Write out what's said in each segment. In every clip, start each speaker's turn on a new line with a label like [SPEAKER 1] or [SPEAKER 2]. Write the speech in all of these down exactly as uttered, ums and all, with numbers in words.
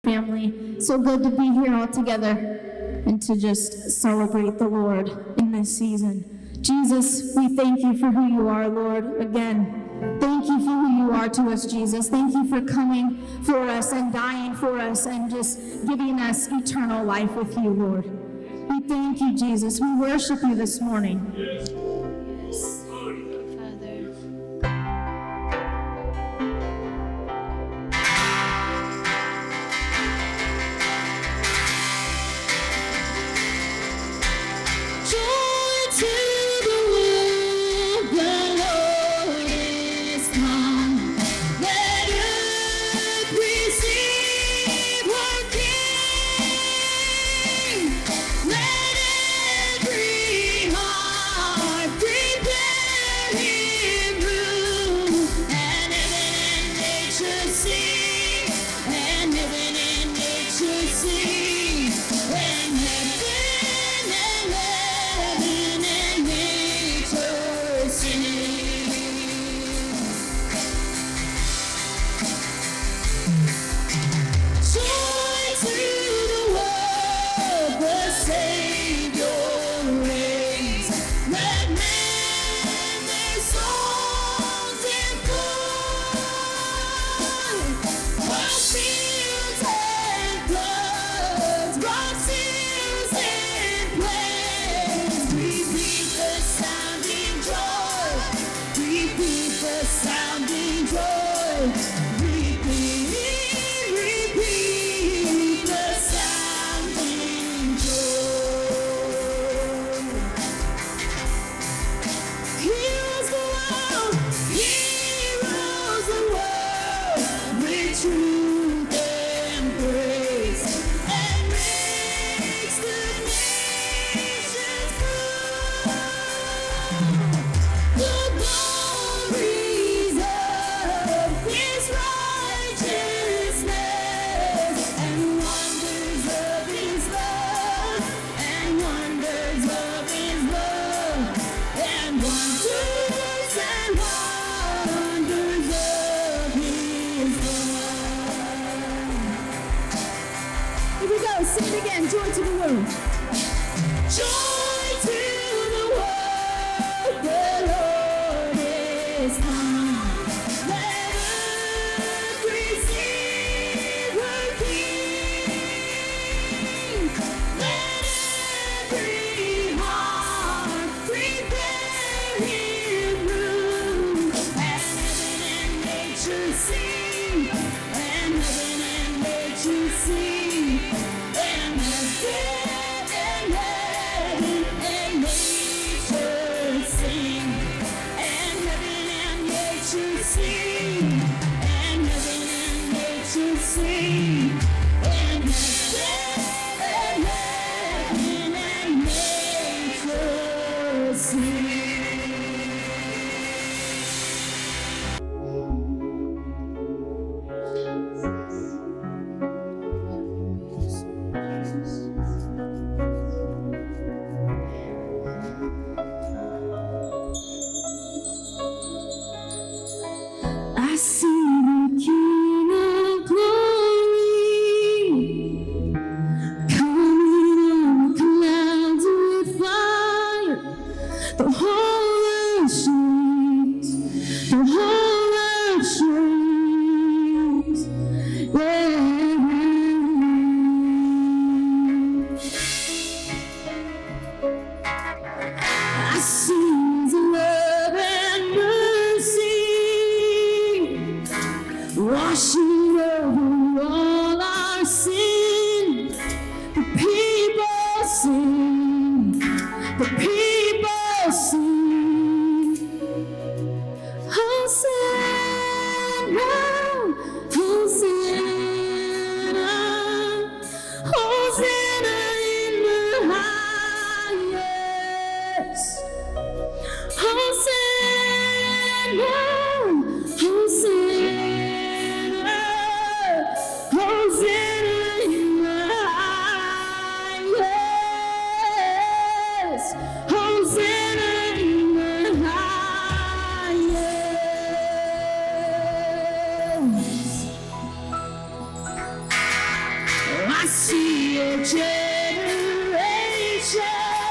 [SPEAKER 1] family. So good to be here all together and to just celebrate the Lord in this season. Jesus, we thank you for who you are, Lord. Again, thank you for who you are to us, Jesus. Thank you for coming for us and dying for us and just giving us eternal life with you, Lord. We thank you, Jesus. We worship you this morning.
[SPEAKER 2] Yes.
[SPEAKER 1] I see the King of Glory. I see a generation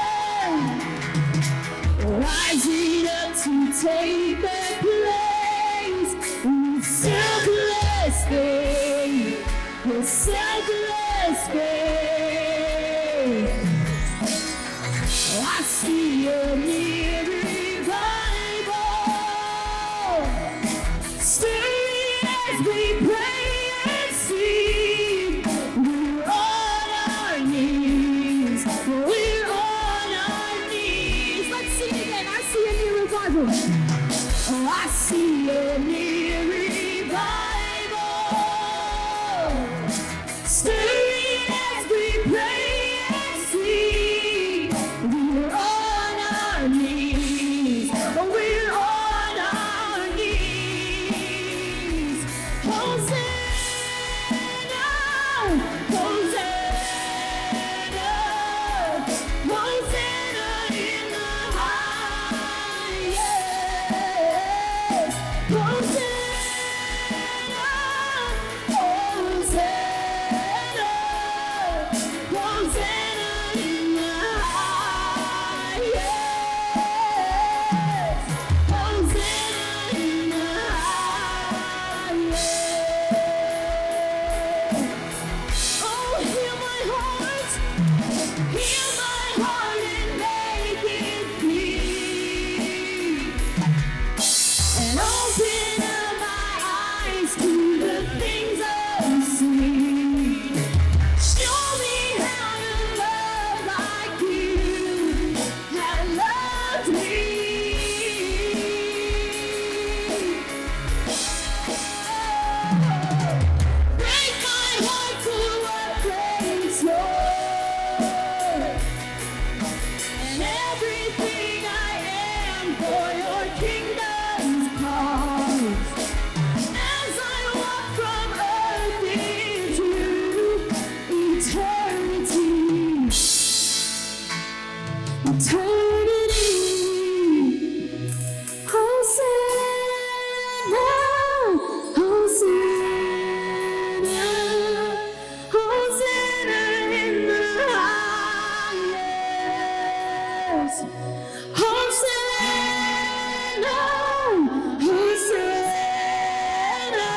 [SPEAKER 1] rising up to take their place with selfless faith, with selfless faith. I see a new revival stirring as we pray and sing. We're on our knees, we're on our knees. Let's sing again. I see a new revival. Oh, I see a new revival stirring as we pray and sing. We're on our knees, we're on our knees. Hosanna, Hosanna, Hosanna in the highest. Hosanna, Hosanna, Hosanna in the highest. Hosanna in the highest. Oh, heal my heart, heal my heart and make it clean, and open up my eyes to the things I see. Show me how to love like you have loved me. Break my heart to what breaks yours, and everything I am for your kingdom's cause. As I walk from earth into eternity, eternity. Hosanna, Hosanna, Hosanna in the highest. Hosanna, Hosanna,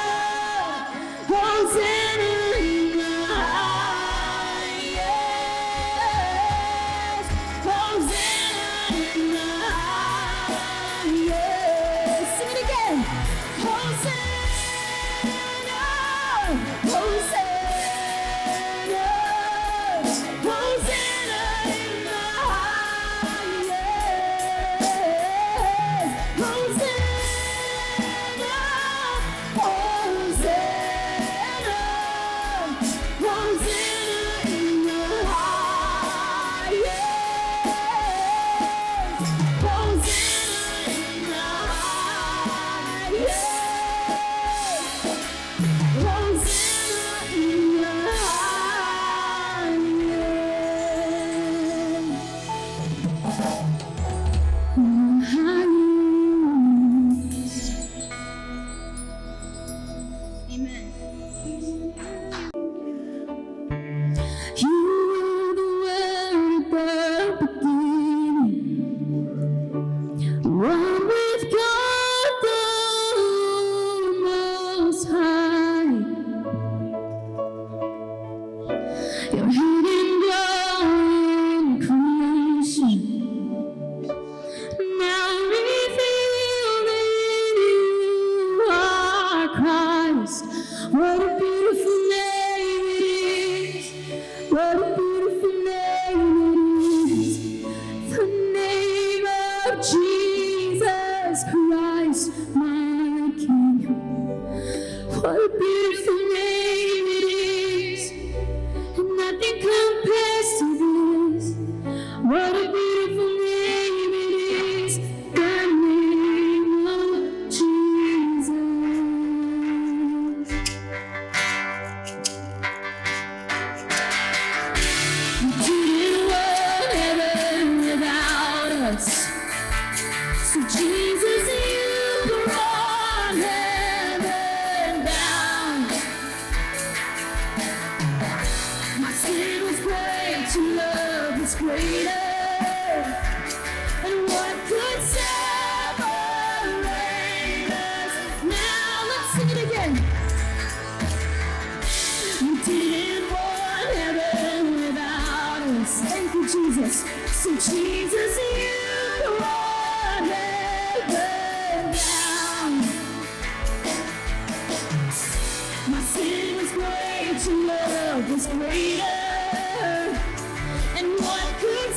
[SPEAKER 1] Hosanna in the highest. Hosanna in the highest. Sing it again. Hosanna, Hosanna, Hosanna in the highest. Hosanna, Hosanna, Hosanna in the highest. Hosanna in the highest. Hosanna in the highest. Amen. You are the word at the beginning, one with God the Most High. Your hidden glory in creation, now revealed in you are Christ. What a beautiful name it is. What a beautiful name it is. The name of Jesus Christ, my King. What a beautiful name it is. And nothing compares. greater? And what could separate us? Now let's sing it again. You didn't want heaven without us. Thank you, Jesus. So Jesus, you brought heaven down. My sin was great, your love was greater. And what could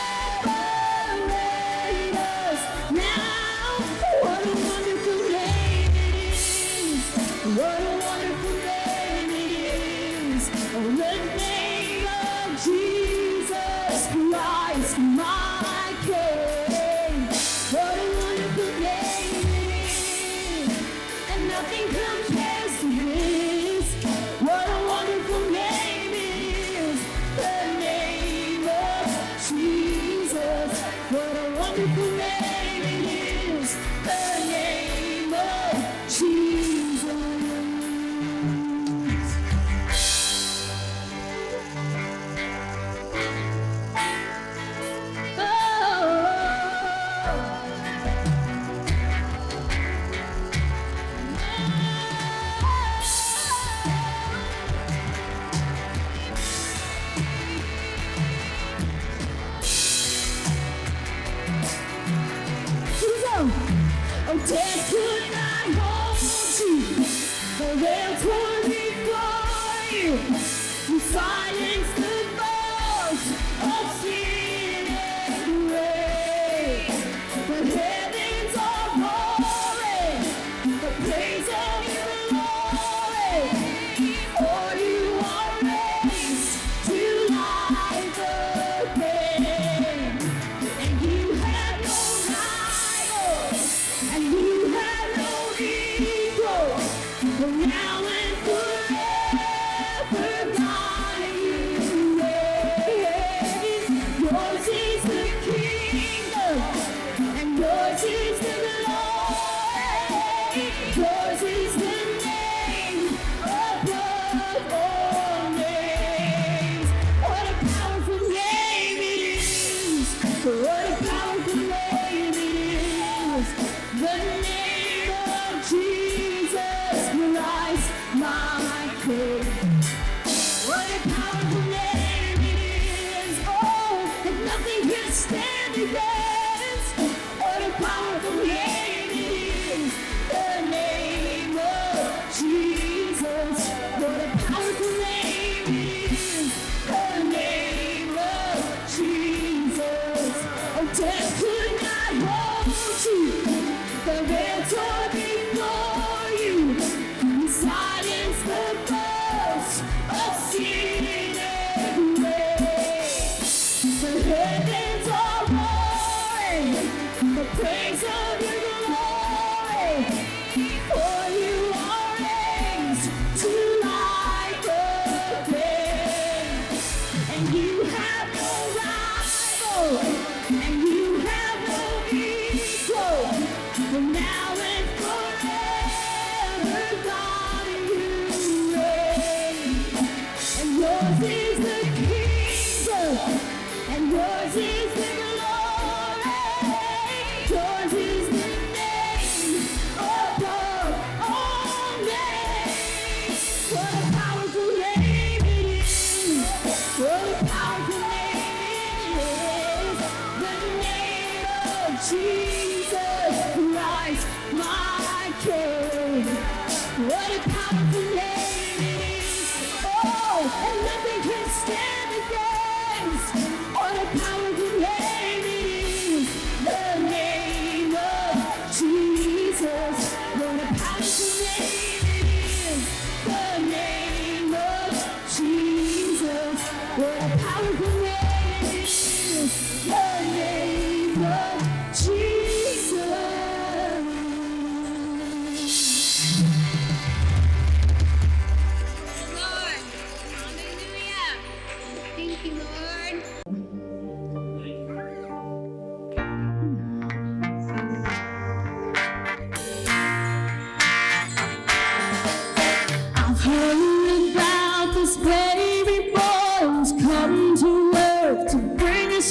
[SPEAKER 1] separate us? Now, what a wonderful name it is. What a wonderful name it is. Oh, the name of Jesus Christ, my King. What a wonderful name it is. And nothing compares to this. What a wonderful name it is. The name of Jesus. What a wonderful name it is. The name of Jesus. Oh, death could not hold you. The veil torn before you. You silenced the voice of sin and grave. The heavens are roaring the praise of your glory. For you are raised to life again. And you have no rival. And you have no equal, but now and forever, God, you reign. Yours is the kingdom, and yours is the glory. Yours is the name above all names. What a powerful name it is. What a powerful name it is. The name of Jesus Christ, my King. What a powerful name it is. Oh, and nothing can stand against. What a powerful name it is. The name of Jesus. What a powerful name it is. The name of Jesus. Oh, death could not hold you. The veil torn before you. You silenced the voice of sin and grave. The heavens are roaring the praise of your glory. For you are raised to life again. And you have no rival. And you have no equal. But now and forever, God, you reign. And yours is the kingdom, and yours is the glory. Yours is the name above all names. What a powerful name it is. What a powerful name it is. The name of Jesus Christ, my King. What a powerful name it is. Oh, and nothing can stand against. What a powerful name it is. The name of Jesus. What a powerful name it is. The name of Jesus. What a powerful name it is. The name of Jesus.
[SPEAKER 2] Lord. Hallelujah. Thank you, Lord.
[SPEAKER 1] I've heard about this baby boy who's come to earth to bring us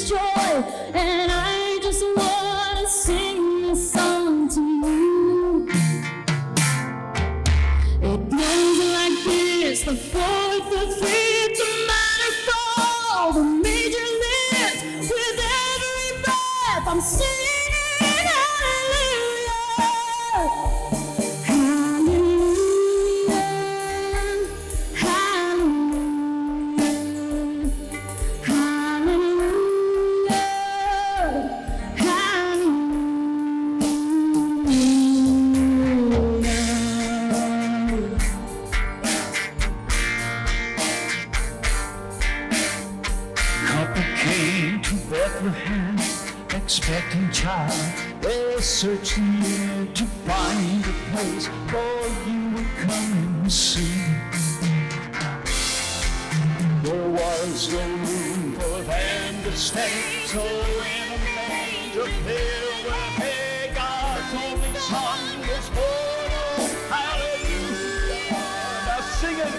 [SPEAKER 3] Bethlehem, expecting child, they're searching near to find a place, for you were coming soon. There was no room for them to stay, so in a manger filled with hay, God's only son was born. Oh, hallelujah! Now sing it.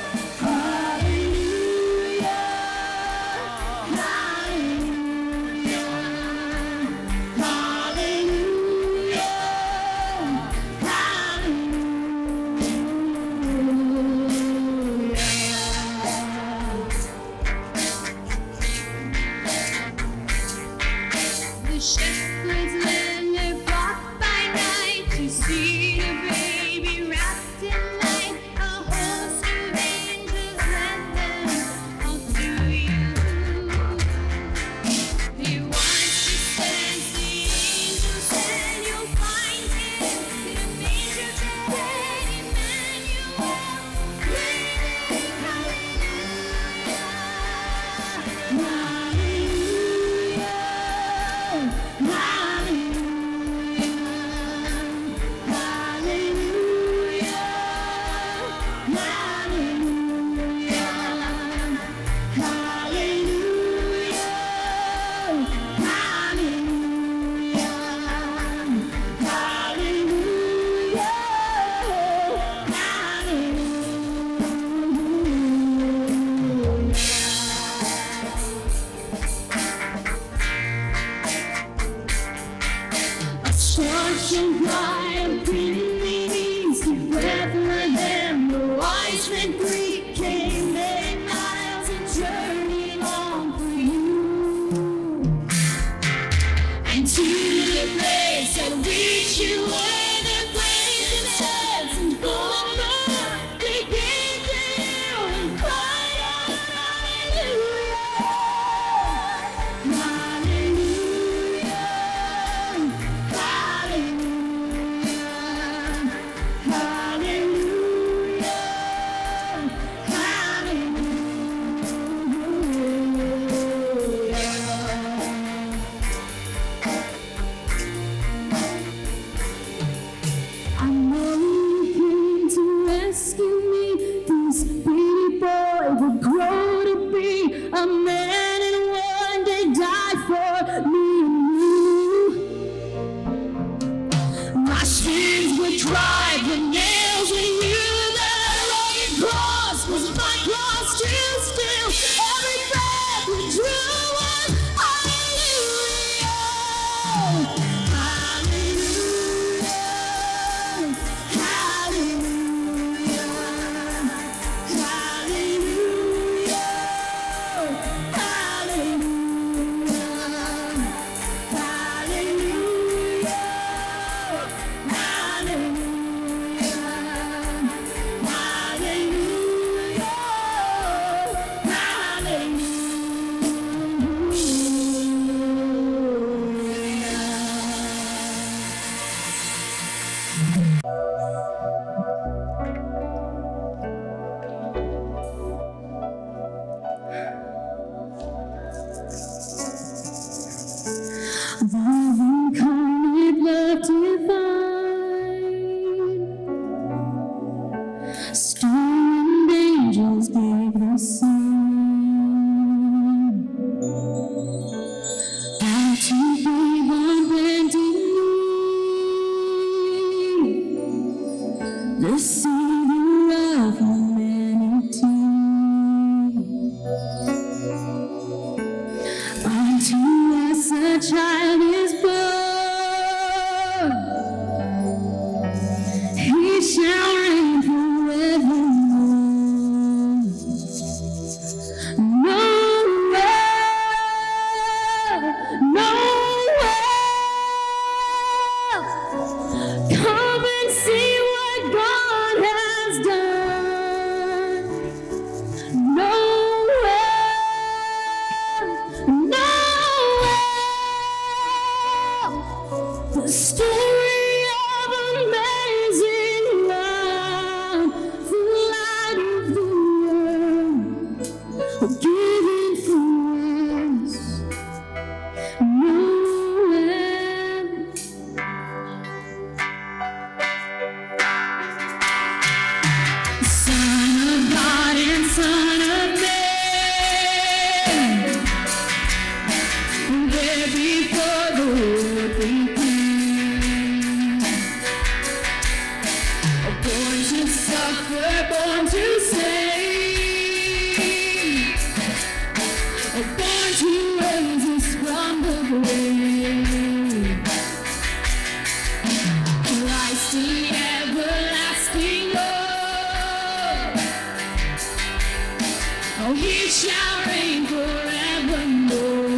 [SPEAKER 1] shall reign forevermore.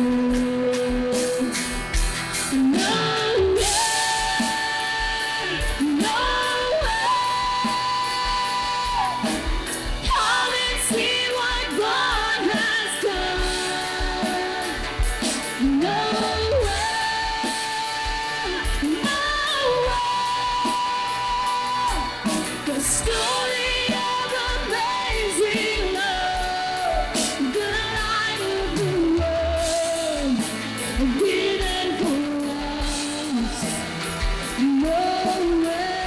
[SPEAKER 1] No way, no way. Come and see what God has done. No way, no way. The story of amazing love, the light of the world, given for us. No way,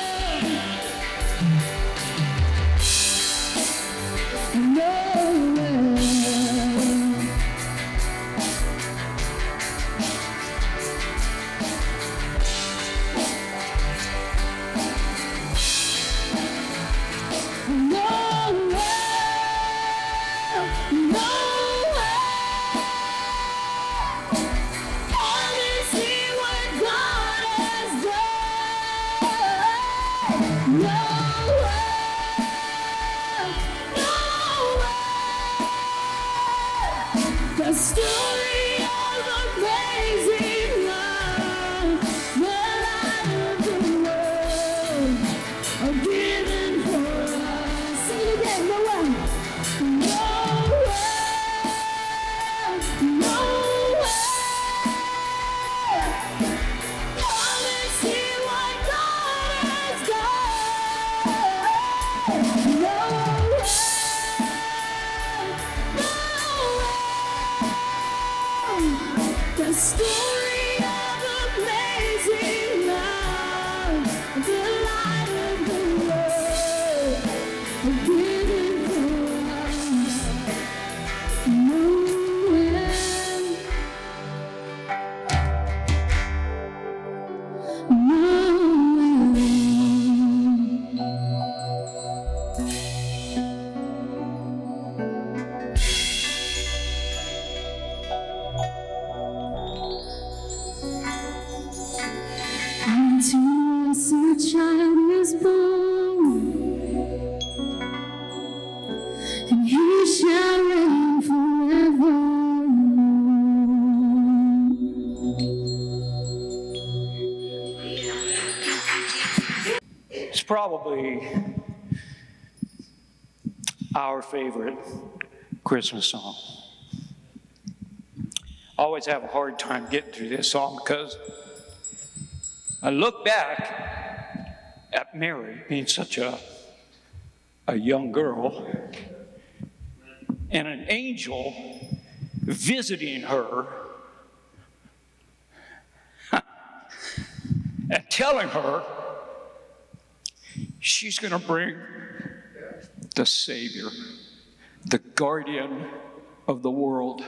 [SPEAKER 1] no way. No way, no way. Come and see what God has done. No way, no way. The story of amazing love, the light of the world, are given for us. Sing it again, no way. No way, no way. Come and see what God has done. No way, no way. The story of amazing love, the light of the world, given for us. No way, no way. Unto us a child is born, and he shall reign forevermore.
[SPEAKER 4] It's probably our favorite Christmas song. I always have a hard time getting through this song because I look back at Mary being such a, a young girl and an angel visiting her and telling her she's going to bring the Savior, the guardian of the world,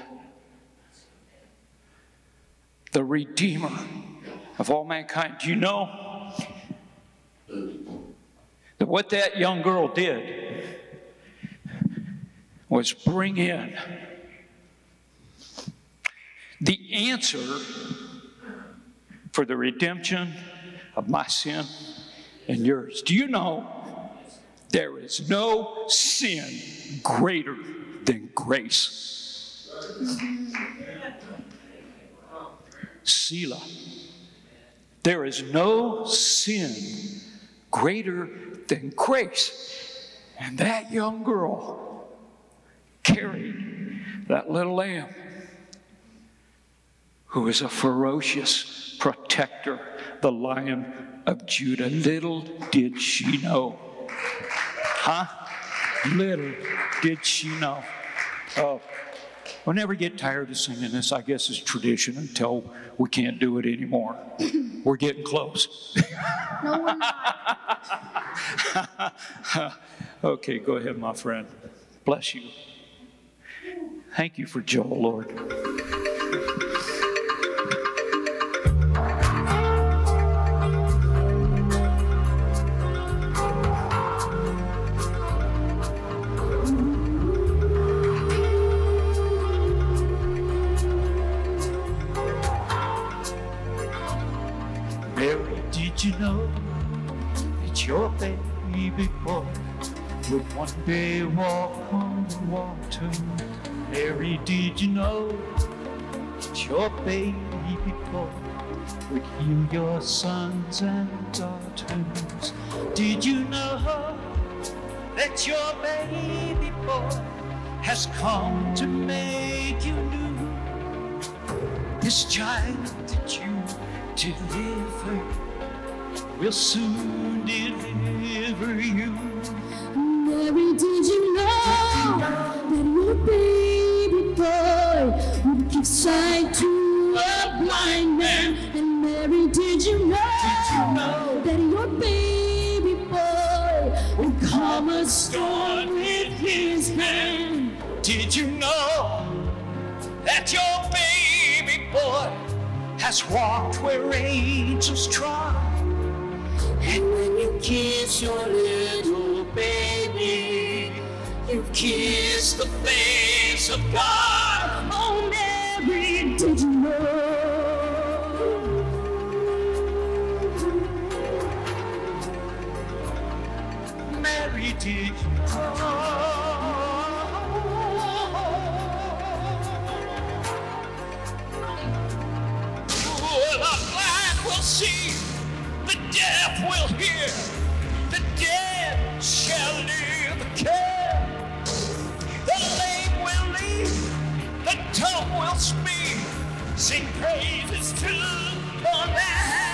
[SPEAKER 4] the Redeemer of all mankind. Do you know that what that young girl did was bring in the answer for the redemption of my sin and yours? Do you know there is no sin greater than grace? Selah. There is no sin greater than grace. And that young girl carried that little lamb who is a ferocious protector, the Lion of Judah. Little did she know. Huh? Little did she know. Oh, we'll never get tired of singing this. I guess it's tradition until we can't do it anymore. We're getting close.
[SPEAKER 1] No, we're not.
[SPEAKER 4] Okay, go ahead, my friend. Bless you. Thank you for Joel, Lord.
[SPEAKER 3] Mary, did you know that your baby boy
[SPEAKER 4] would one day walk on the water. Mary, did you know that your baby boy would heal your sons and daughters? Did you know that your baby boy has come to make you new? This child that you deliver will soon deliver you.
[SPEAKER 1] Mary, did you know that your baby boy would give sight to a blind man? And Mary, did you know that your baby boy would calm a storm with his hand?
[SPEAKER 4] Did you know that your baby boy has walked where angels trod? And when you kiss your little baby, you kiss the face of God.
[SPEAKER 1] Oh, Mary, did you know?
[SPEAKER 4] Mary, did you know? The blind will see, the deaf will hear, the dead shall live again. The lame will leap, the dumb will speak, sing praises to the Lamb.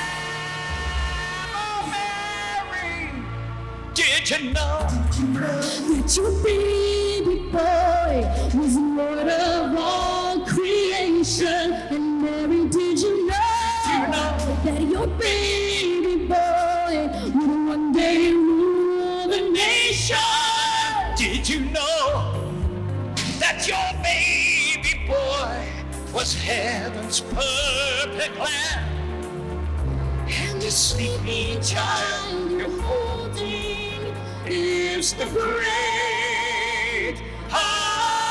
[SPEAKER 4] Oh, Mary, did you know
[SPEAKER 1] That your baby boy was Lord of all creation? And Mary, did you know,
[SPEAKER 4] you know
[SPEAKER 1] that your baby boy would one day rule the nation?
[SPEAKER 4] Did you know that your baby boy was heaven's perfect lamb? And the sleeping child you're holding is the great I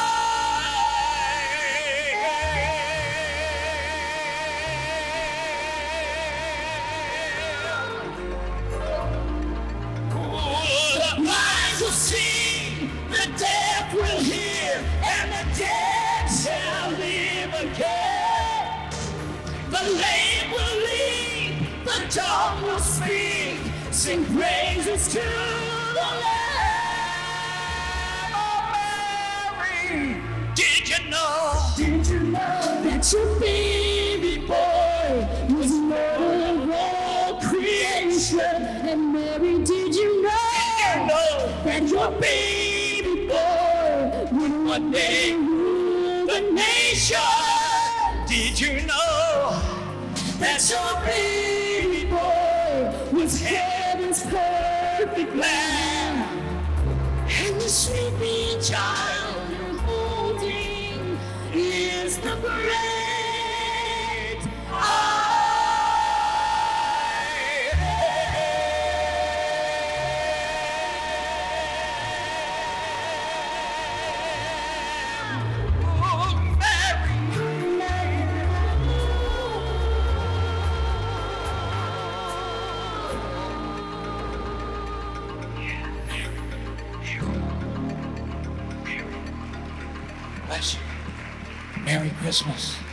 [SPEAKER 4] am. Oh, the blind will see, the deaf will hear, and the dead shall live again. The lame will lead, the dumb will speak, sing praises to the Lamb. Oh, Mary, did you know?
[SPEAKER 1] Did you know that your baby boy was Lord of all creation? And Mary, did you know,
[SPEAKER 4] You know
[SPEAKER 1] that your baby boy would one day rule the nation?
[SPEAKER 4] Did you know
[SPEAKER 1] That your baby boy was heaven's perfect lamb? And the sleeping child you're holding is the great I
[SPEAKER 4] am? Oh, Mary, bless you. Merry Christmas.